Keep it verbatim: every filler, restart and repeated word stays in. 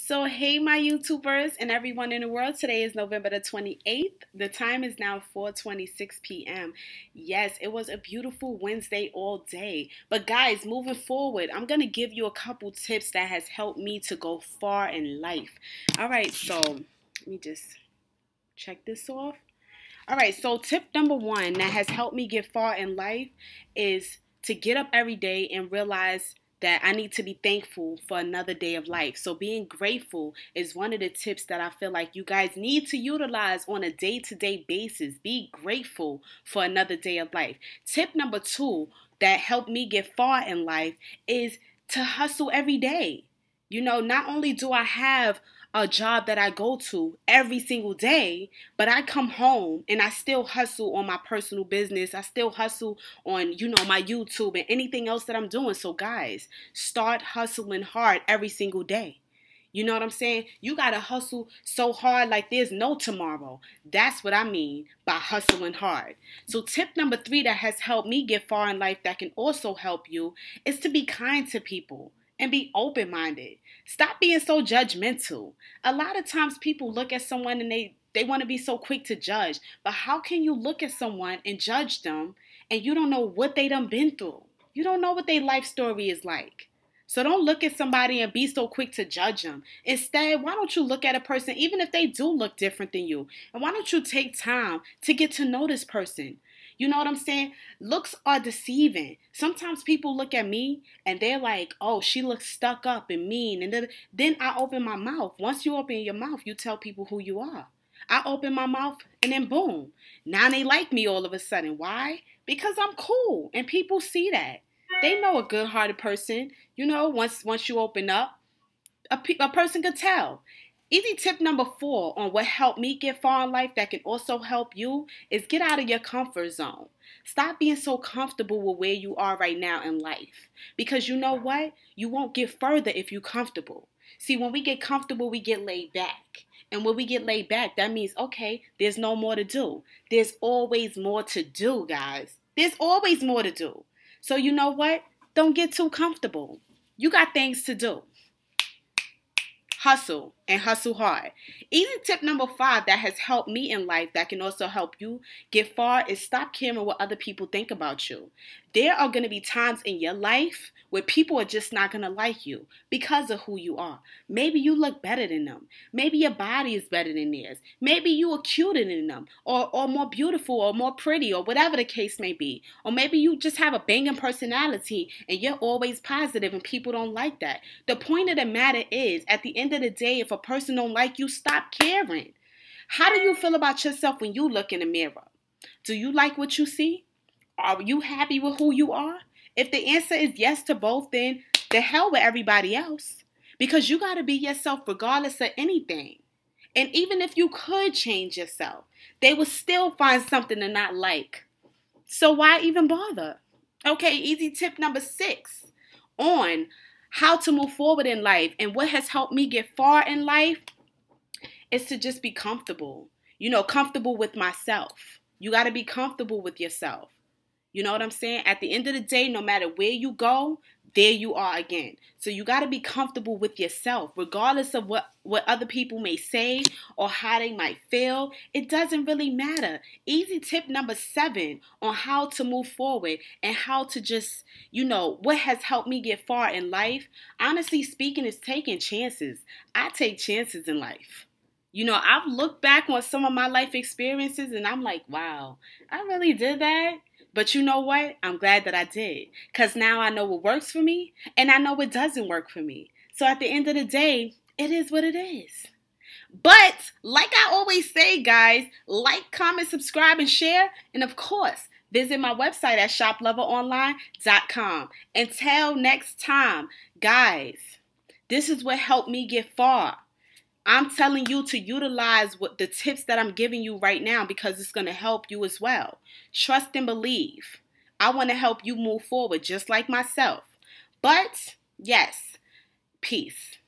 So, hey, my YouTubers and everyone in the world. Today is November the twenty-eighth. The time is now four twenty-six p m Yes, it was a beautiful Wednesday all day. But guys, moving forward, I'm going to give you a couple tips that has helped me to go far in life. All right, so let me just check this off. All right, so tip number one that has helped me get far in life is to get up every day and realize that I need to be thankful for another day of life. So being grateful is one of the tips that I feel like you guys need to utilize on a day-to-day basis. Be grateful for another day of life. Tip number two that helped me get far in life is to hustle every day. You know, not only do I have a job that I go to every single day, but I come home and I still hustle on my personal business. I still hustle on, you know, my YouTube and anything else that I'm doing. So guys, start hustling hard every single day. You know what I'm saying? You got to hustle so hard like there's no tomorrow. That's what I mean by hustling hard. So tip number three that has helped me get far in life that can also help you is to be kind to people. And be open-minded. Stop being so judgmental. A lot of times people look at someone and they, they want to be so quick to judge. But how can you look at someone and judge them and you don't know what they done been through? You don't know what their life story is like. So don't look at somebody and be so quick to judge them. Instead, why don't you look at a person, even if they do look different than you, and why don't you take time to get to know this person? You know what I'm saying? Looks are deceiving. Sometimes people look at me and they're like, oh, she looks stuck up and mean. And then, then I open my mouth. Once you open your mouth, you tell people who you are. I open my mouth and then boom. Now they like me all of a sudden. Why? Because I'm cool and people see that. They know a good-hearted person. You know, once, once you open up, a, pe a person could tell. Easy tip number four on what helped me get far in life that can also help you is get out of your comfort zone. Stop being so comfortable with where you are right now in life. Because you know what? You won't get further if you're comfortable. See, when we get comfortable, we get laid back. And when we get laid back, that means, okay, there's no more to do. There's always more to do, guys. There's always more to do. So you know what? Don't get too comfortable. You got things to do. Hustle and hustle hard. Easy tip number five that has helped me in life that can also help you get far is stop caring what other people think about you. There are going to be times in your life where people are just not going to like you because of who you are. Maybe you look better than them. Maybe your body is better than theirs. Maybe you are cuter than them or, or more beautiful or more pretty or whatever the case may be. Or maybe you just have a banging personality and you're always positive and people don't like that. The point of the matter is, at the end of the day, if a person don't like you, stop caring. How do you feel about yourself when you look in the mirror? Do you like what you see? Are you happy with who you are? If the answer is yes to both, then the hell with everybody else. Because you got to be yourself regardless of anything. And even if you could change yourself, they would still find something to not like. So why even bother? Okay, easy tip number six on how to move forward in life and what has helped me get far in life is to just be comfortable. You know, comfortable with myself. You got to be comfortable with yourself. You know what I'm saying? At the end of the day, no matter where you go, there you are again. So you got to be comfortable with yourself, regardless of what, what other people may say or how they might feel. It doesn't really matter. Easy tip number seven on how to move forward and how to just, you know, what has helped me get far in life, honestly speaking, is taking chances. I take chances in life. You know, I've looked back on some of my life experiences and I'm like, wow, I really did that. But you know what? I'm glad that I did. Because now I know what works for me and I know what doesn't work for me. So at the end of the day, it is what it is. But like I always say, guys, like, comment, subscribe, and share. And of course, visit my website at shop lover online dot com. Until next time, guys, this is what helped me get far. I'm telling you to utilize what the tips that I'm giving you right now because it's going to help you as well. Trust and believe. I want to help you move forward just like myself. But, yes, peace.